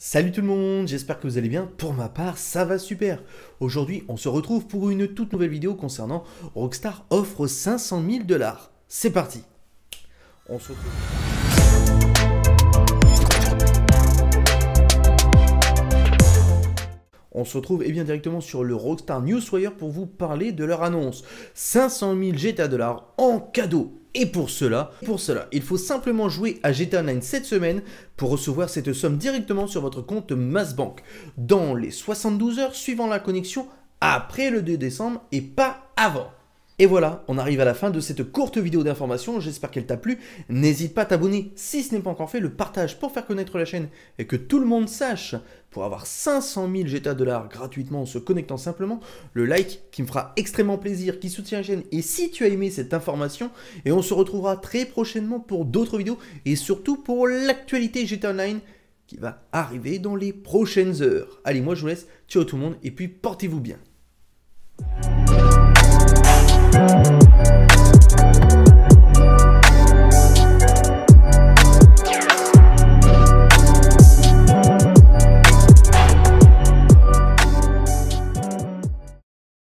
Salut tout le monde, j'espère que vous allez bien. Pour ma part, ça va super. Aujourd'hui, on se retrouve pour une toute nouvelle vidéo concernant Rockstar offre 500 000 $. C'est parti. On se retrouve. On se retrouve directement sur le Rockstar Newswire pour vous parler de leur annonce. 500 000 GTA $ en cadeau. Et pour cela, il faut simplement jouer à GTA Online cette semaine pour recevoir cette somme directement sur votre compte Massbank dans les 72 heures suivant la connexion après le 2 décembre et pas avant. Et voilà, on arrive à la fin de cette courte vidéo d'information, j'espère qu'elle t'a plu. N'hésite pas à t'abonner si ce n'est pas encore fait, le partage pour faire connaître la chaîne et que tout le monde sache. Pour avoir 500 000 GTA $ gratuitement en se connectant simplement, le like qui me fera extrêmement plaisir, qui soutient la chaîne. Et si tu as aimé cette information, et on se retrouvera très prochainement pour d'autres vidéos et surtout pour l'actualité GTA Online qui va arriver dans les prochaines heures. Allez, moi je vous laisse, ciao tout le monde et puis portez-vous bien.